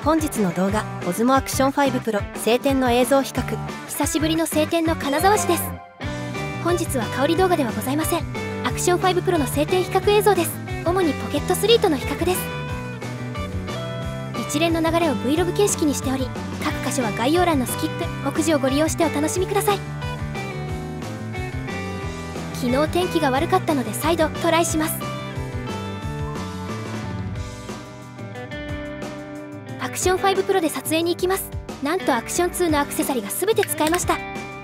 本日の動画、オズモアクション5 Pro 晴天の映像比較。 久しぶりの晴天の金沢市です。本日は香り動画ではございません。アクション5 Pro の晴天比較映像です。主にポケット3との比較です。一連の流れを Vlog 形式にしており、各箇所は概要欄のスキップ、目次をご利用してお楽しみください。昨日天気が悪かったので再度トライします。アクション5 Pro で撮影に行きます。なんとアクション2のアクセサリーが全て使えました。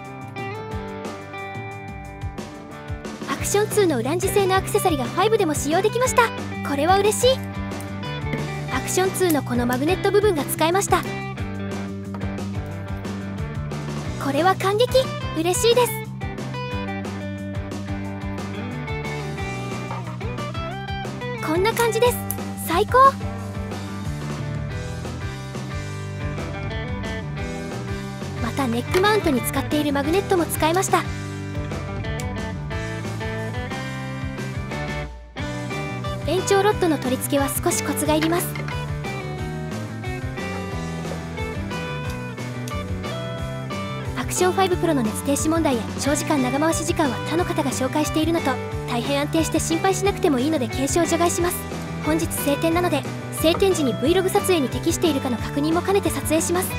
アクション2のウランジ製のアクセサリーが5でも使用できました。これは嬉しい。アクション2のこのマグネット部分が使えました。これは感激、嬉しいです。こんな感じです。最高。またネックマウントに使っているマグネットも使いました。延長ロッドの取り付けは少しコツがいります。アクション5 Pro の熱停止問題や長時間長回し時間は他の方が紹介しているのと大変安定して心配しなくてもいいので検証除外します。本日晴天なので晴天時に Vlog 撮影に適しているかの確認も兼ねて撮影します。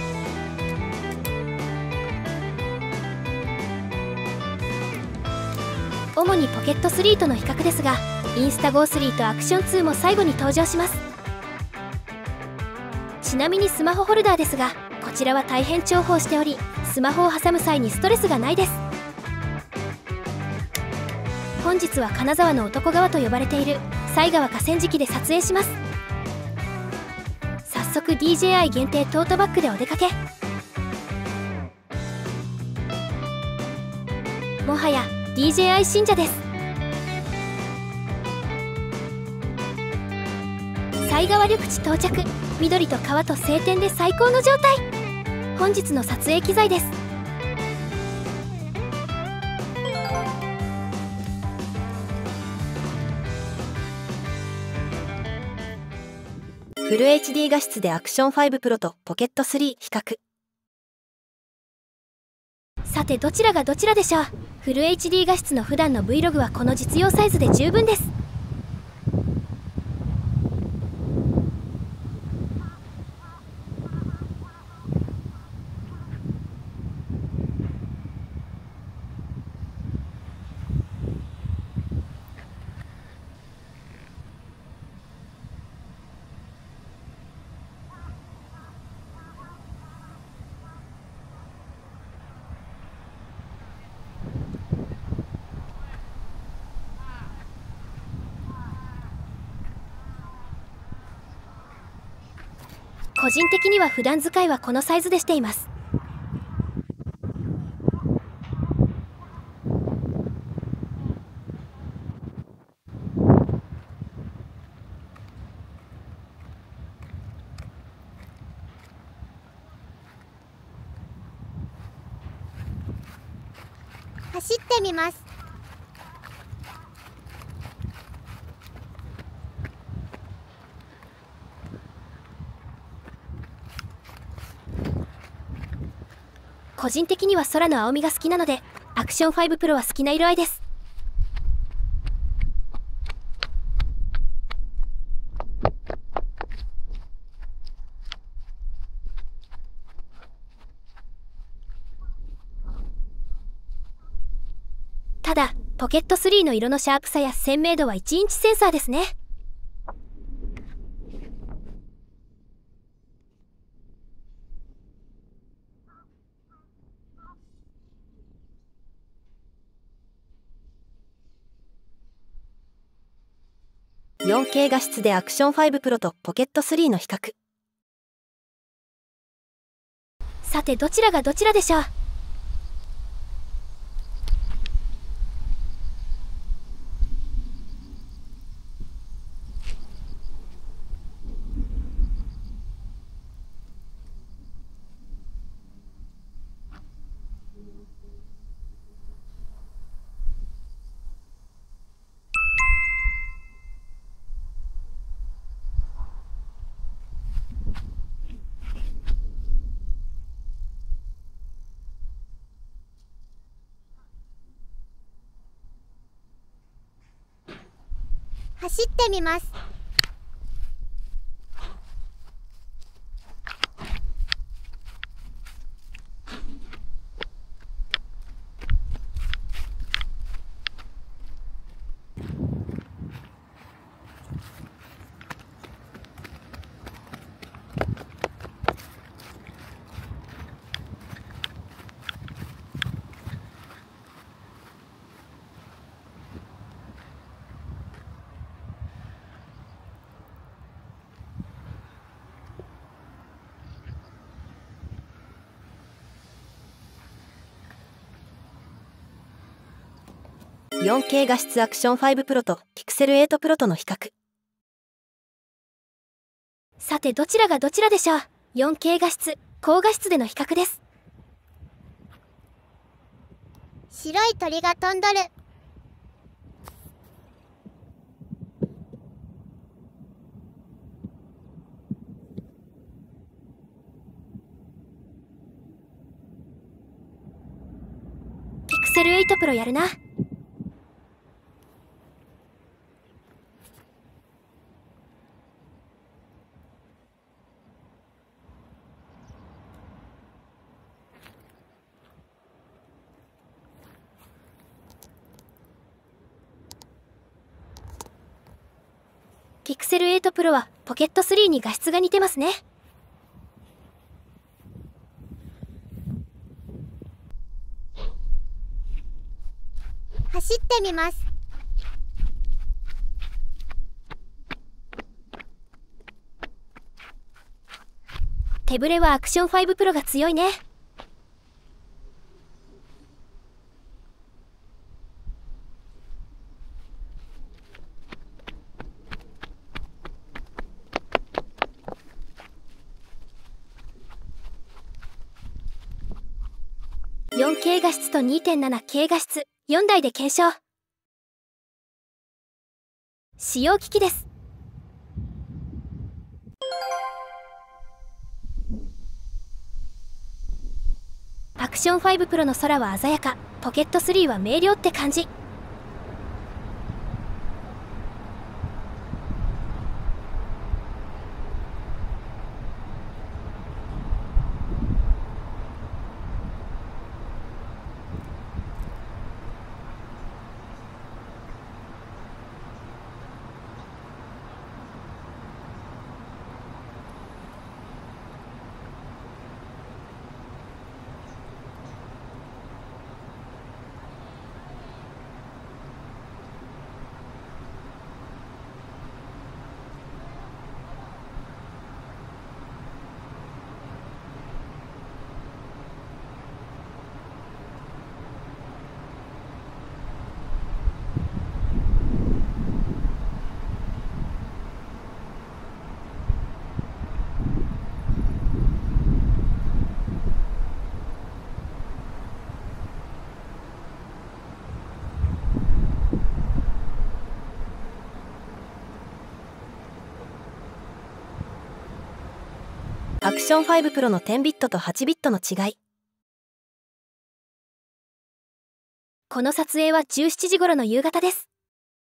主にポケット3との比較ですが、インスタ GO3 とアクション2も最後に登場します。ちなみにスマホホルダーですが、こちらは大変重宝しており、スマホを挟む際にストレスがないです。本日は金沢の男川と呼ばれている犀川河川敷で撮影します。早速 DJI 限定トートバッグでお出かけ。もはや DJI 信者です。犀川緑地到着。緑と川と晴天で最高の状態。本日の撮影機材です。 フル HD 画質でアクション5 Pro とポケット3比較。 さてどちらがどちらでしょう。フル HD 画質の普段の Vlog はこの実用サイズで十分です。個人的には普段使いはこのサイズでしています。 走ってみます。 個人的には空の青みが好きなのでアクション5 Pro は好きな色合いです。ただポケット3の色のシャープさや鮮明度は1インチセンサーですね。 4K 画質でアクション5 Pro とポケット3の比較。 さてどちらがどちらでしょう。 走ってみます。 4K 画質アクション5 Pro と Pixel 8 Pro との比較。 さてどちらがどちらでしょう。 4K 画質高画質での比較です。 白い鳥が飛んどる。 Pixel 8 Pro やるな。Pixel 8 Pro はポケット3に画質が似てますね。 走ってみます。 手ぶれはアクション5 Pro が強いね。4K 画質と 2.7K 画質4台で検証。使用機器です。アクション5 Pro の空は鮮やか、ポケット3は明瞭って感じ。 アクション5 Pro の10ビットと8ビットの違い。 この撮影は17時頃の夕方です。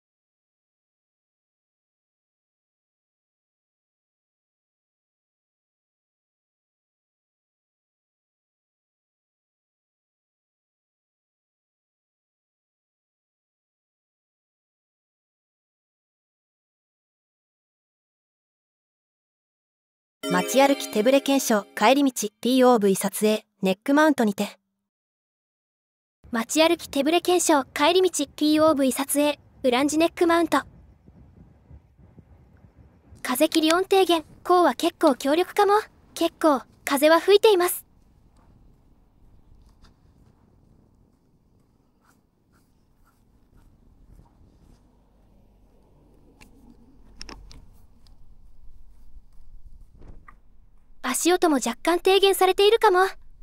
街歩き手ぶれ検証帰り道 POV 撮影ネックマウントにて。 街歩き手ぶれ検証帰り道 POV 撮影ウランジネックマウント。風切り音低減こうは結構強力かも。結構風は吹いています。足音も若干低減されているかも。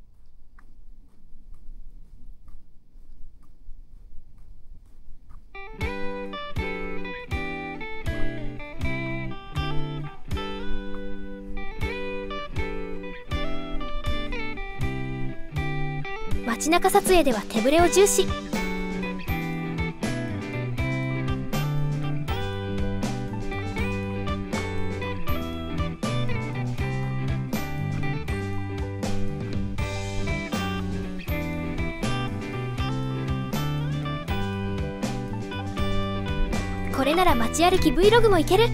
街中撮影では手ぶれを重視。 これなら街歩き Vlog もいける。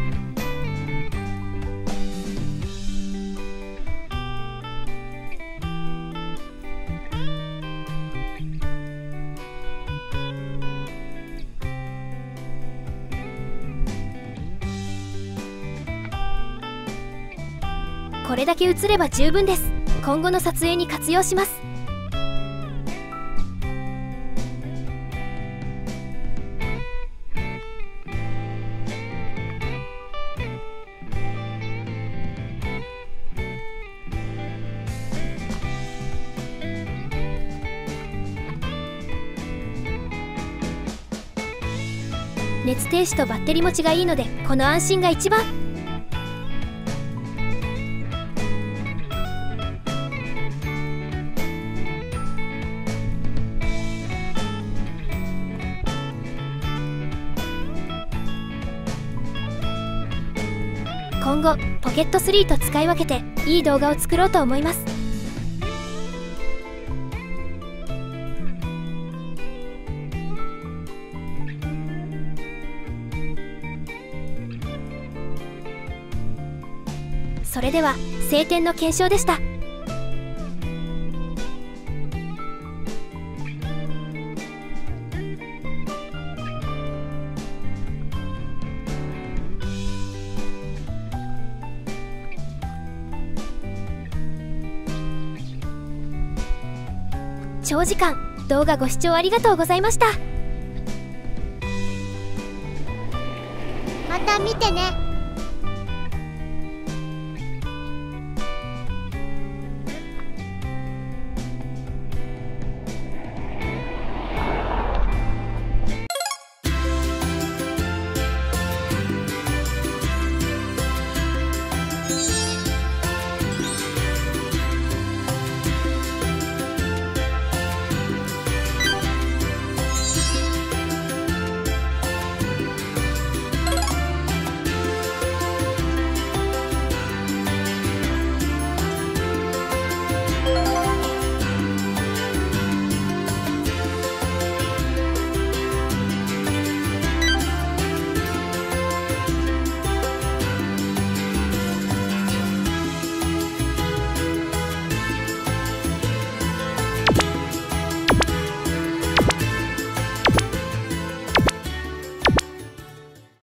これだけ映れば十分です。今後の撮影に活用します。熱停止とバッテリー持ちがいいので、この安心が一番。今後ポケット3と使い分けていい動画を作ろうと思います。それでは晴天の検証でした。長時間動画ご視聴ありがとうございました。 また見てね。